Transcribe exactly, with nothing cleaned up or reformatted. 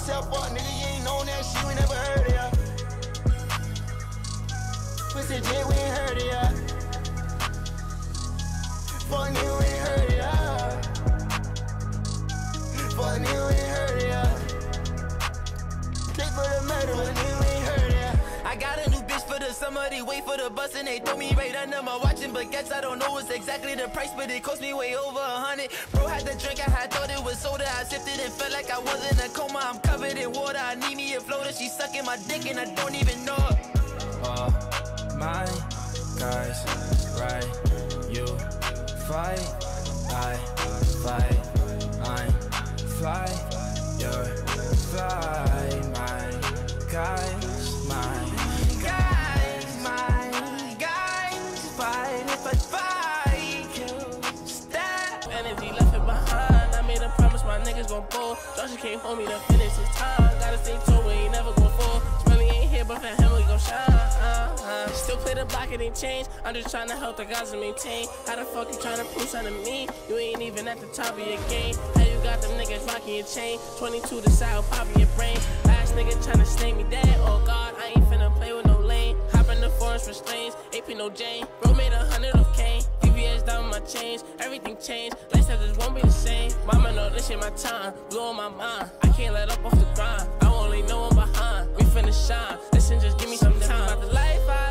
yourself up, nigga, you ain't known that shit, we never heard of ya. Pussy J, we ain't heard of ya. Fuck nigga, we ain't heard of ya. Fuck nigga, we ain't heard of ya. Take for the murder, but nigga, we ain't heard of ya. I got a new bitch for the summer, they wait for the bus and they throw me right under my watching. But guess I don't know what's exactly the price, but it cost me way over a hundred. Bro had the drink, I had thought it was soda. I sipped it and felt like I was in a coma. I'm covered in water, I need me a floater. She sucking my dick and I don't even know her. Uh, my guys, right, you fight, I fight, I'm fly, you're fly, my guys, my guys, my guys, fight if I fight you, step. Energy left it behind, I made a promise my niggas gon' pull. Joshua came home, me to finish his time. Gotta stay true, we ain't never gon' fall. Smelly ain't here, but for him we gon' shine. Uh, uh. Still play the block, it ain't change. I'm just tryna help the guys to maintain. How the fuck you tryna prove something to me? You ain't even at the top of your game. How you got them niggas rocking your chain? twenty-two to side, popping your brain. Last nigga tryna snake me dead. Oh God, I ain't finna play with no lane. Hop in the forest for strains. A P no Jane. Bro made a hundred of Kane. V V S down my chains. Everything changed. Lifestyle just won't be the same. Mama know this shit my time. Blowing my mind. I can't let up off the grind. I only know I'm behind. We finna shine. Listen, just give me some time. About the life I